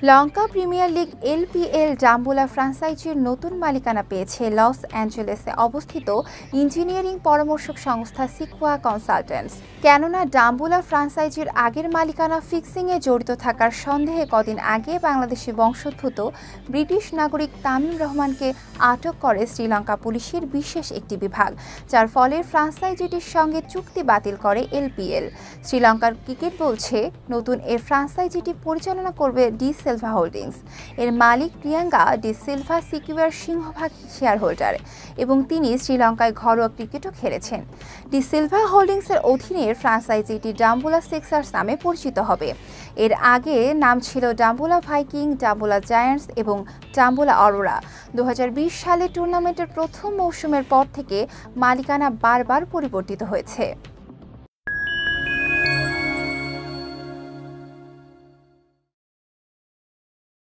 লঙ্কা premier league LPL Dambulla ফ্রাঞ্চাইজির নতুন মালিকানা পেয়েছে লস অ্যাঞ্জেলেসে অবস্থিত ইঞ্জিনিয়ারিং পরামর্শক সংস্থা সিকুয়া কনসালটেন্টস। কেননা ডাম্বুলা ফ্রাঞ্চাইজির আগের মালিকানা ফিক্সিংয়ে জড়িত থাকার সন্দেহে কদিন আগে বাংলাদেশি বংশোদ্ভূত ব্রিটিশ নাগরিক তামিম রহমানকে আটক করে শ্রীলঙ্কা পুলিশের বিশেষ একটি বিভাগ, যার ফলে ফ্রাঞ্চাইজিটির সঙ্গে চুক্তি বাতিল করে এলপিএল। শ্রীলঙ্কার ক্রিকেট বলছে নতুন এ ফ্রাঞ্চাইজিটি পরিচালনা করবে ডি সিলভা হোল্ডিংস। এর মালিক প্রিয়াঙ্কা ডি সিলভা সিকিউয়ার সিংহভাগ শেয়ার হোল্ডার এবং তিনি শ্রীলঙ্কায় ঘরোয়া ক্রিকেটও খেলেছেন। ডি সিলভা হোল্ডিংসের অধীনে ফ্রাঞ্চাইজিটি ডাম্বুলা সিক্সার্স নামে পরিচিত হবে। এর আগে নাম ছিল ডাম্বুলা ভাইকিং, ডাম্বুলা জায়ান্টস এবং ডাম্বুলা অরোরা। 2020 সালে টুর্নামেন্টের প্রথম মৌসুমের পর থেকে মালিকানা বারবার পরিবর্তিত হয়েছে।